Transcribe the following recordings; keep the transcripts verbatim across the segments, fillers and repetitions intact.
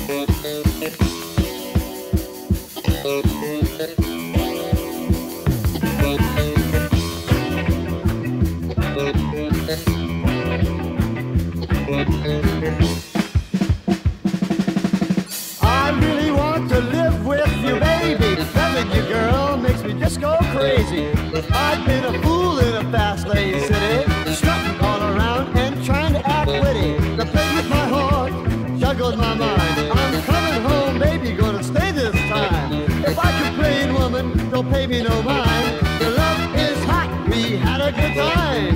I really want to live with you, baby. Loving you, girl, makes me just go crazy. I've been a fool in a fast lane city, strutting all around and trying to act witty. The play with my heart juggles my mind. I'm coming home, baby, gonna stay this time. If I complain, woman, don't pay me no mind. Your love is hot, we had a good time.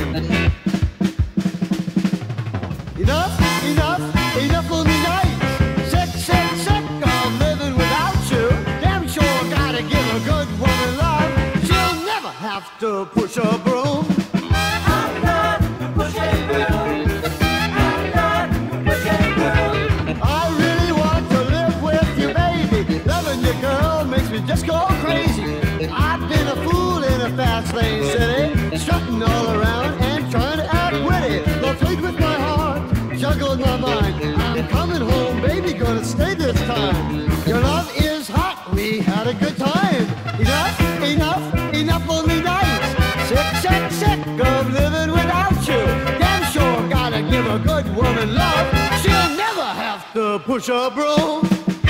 Enough, enough, enough for me nights. Sick, sick, sick of living without you. Damn sure gotta give a good woman love. She'll never have to push a broom. I'm not pushing broom. I'm not pushing broom. I really want to live with you, baby. Loving you, girl, makes me just go crazy. I've been a fool in a fast lane city, strutting all around and trying to act witty. The played with my heart juggled my mind. I'm coming home, baby, gonna stay this time. Your love is hot, we had a good time. Enough, enough, enough for me nights. Sick, sick, sick of living without you. Damn sure gotta give a good woman love. She'll never have to push a broom.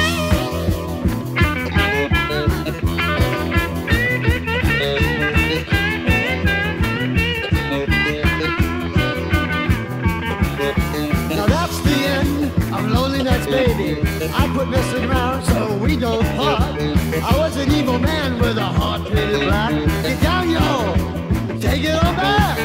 Baby, I quit messing around so we don't part. I was an evil man with a heart painted black. Get down, y'all, take it on back.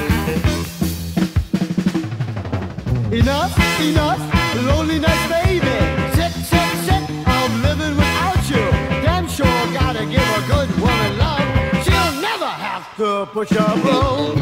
Enough, enough, lonely nights, baby. Sick, sick, sick, I'm living without you. Damn sure gotta give a good woman love. She'll never have to push a broom.